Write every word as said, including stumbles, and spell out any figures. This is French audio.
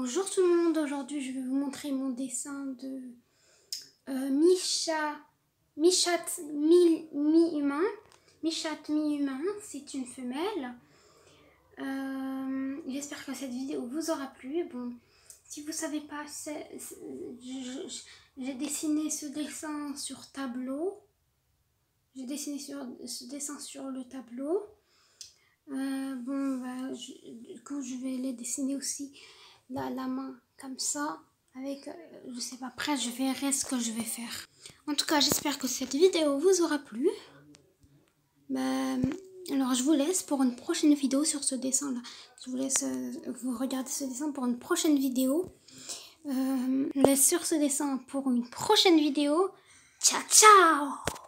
Bonjour tout le monde, aujourd'hui je vais vous montrer mon dessin de euh, Micha, Michat mi-humain. Michat mi-humain, c'est une femelle. Euh, J'espère que cette vidéo vous aura plu. Bon, si vous ne savez pas, j'ai dessiné ce dessin sur tableau. J'ai dessiné sur, ce dessin sur le tableau. Euh, bon, bah, je, du coup, je vais les dessiner aussi la, la main comme ça. Avec, euh, je sais pas, après je verrai ce que je vais faire. En tout cas, j'espère que cette vidéo vous aura plu. Bah, alors, je vous laisse pour une prochaine vidéo sur ce dessin-là. Je vous laisse euh, vous regarder ce dessin pour une prochaine vidéo. Euh, je vous laisse sur ce dessin pour une prochaine vidéo. Ciao, ciao!